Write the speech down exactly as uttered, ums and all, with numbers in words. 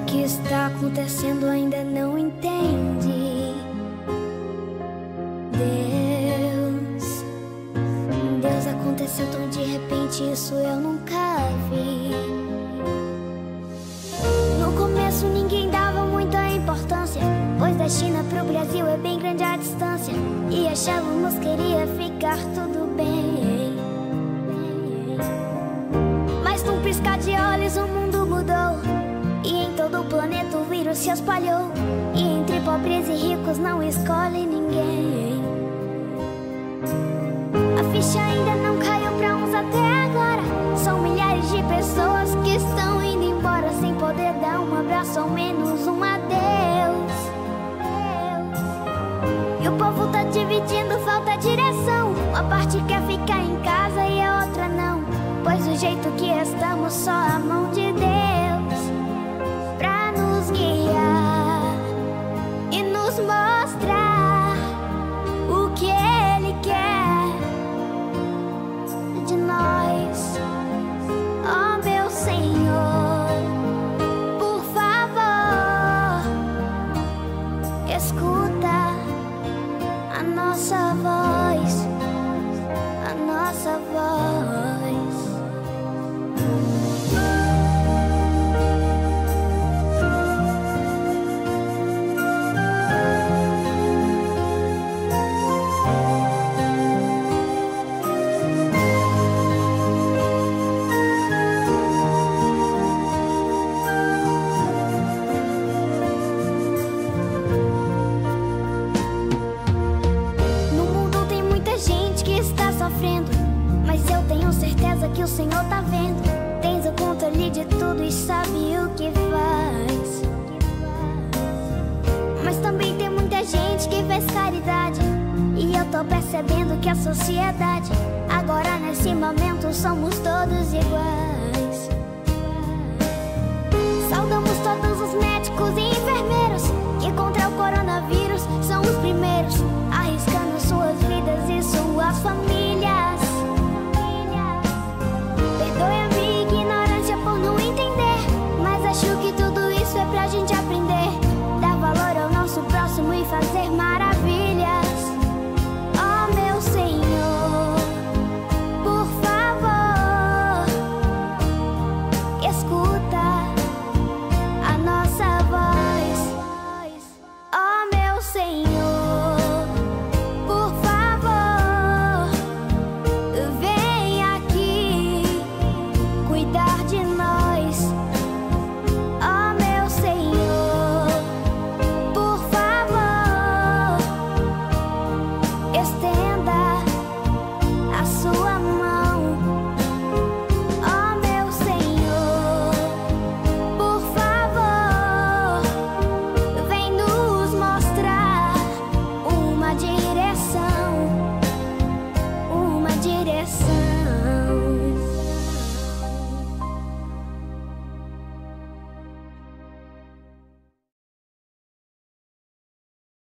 que está acontecendo ainda não entende. Deus, Deus, aconteceu tão de repente, isso eu nunca vi. No começo ninguém dava muita importância, pois da China pro Brasil é bem grande a distância, e achávamos que iria ficar tudo bem. Mas num piscar de olhos o mundo mudou, e em todo o planeta o vírus se espalhou, e entre pobres e ricos não escolhe ninguém. A ficha ainda não caiu pra uns até agora. São milhares de pessoas que estão indo embora sem poder dar um abraço, ao menos um adeus. E o povo tá dividindo, falta direção. Uma parte quer ficar em casa e a outra não, pois do jeito que estamos, só a mão de Deus pra nos guiar e nos mostrar o que Ele quer de nós. Oh, meu Senhor, por favor, escuta a nossa voz, a nossa voz. Mas eu tenho certeza que o Senhor tá vendo. Tens o controle de tudo e sabe o que faz. Mas também tem muita gente que faz caridade, e eu tô percebendo que a sociedade agora nesse momento somos todos iguais. Saudamos todos os médicos e enfermeiros que contra o coronavírus são os primeiros, arriscando suas vidas e suas famílias. Perdoe a minha ignorância por não entender, mas acho que tudo isso é pra gente aprender. Dar valor ao nosso próximo e fazer maravilhas. Oh, meu Senhor, por favor, escuta a nossa voz. Oh, meu Senhor, por favor, vem aqui cuidar de